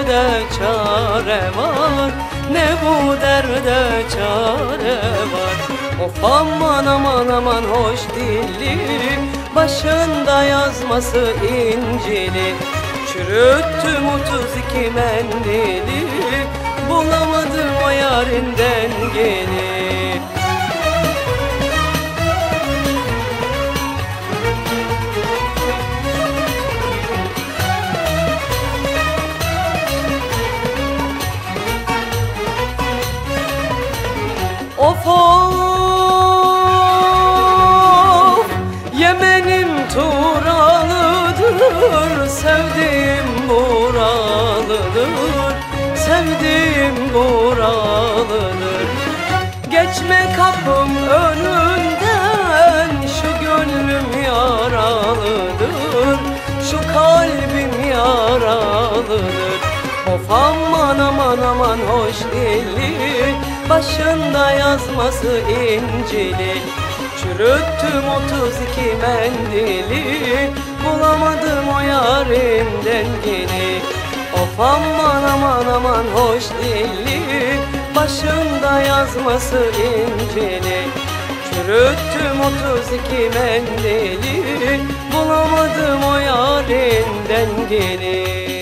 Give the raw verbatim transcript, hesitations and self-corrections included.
derde çare var, ne bu derde çare var. Of aman aman aman hoş dilli, başında yazması İncil'i. Çürüttüm otuz iki mendili, bulamadım o yarinden gelip. Of of, Yemenim Turalıdır, sevdiğim buralıdır, sevdiğim buralıdır. Geçme kapım önünden, şu gönlüm yaralıdır, şu kalbim yaralıdır. Of aman aman aman hoş dilli, başında yazması İncil'i. Çürüttüm otuz iki mendili, bulamadım o yarimden geni. Of aman aman aman hoş dilli, başında yazması İncil'i. Çürüttüm otuz iki mendili, bulamadım o yarimden geni.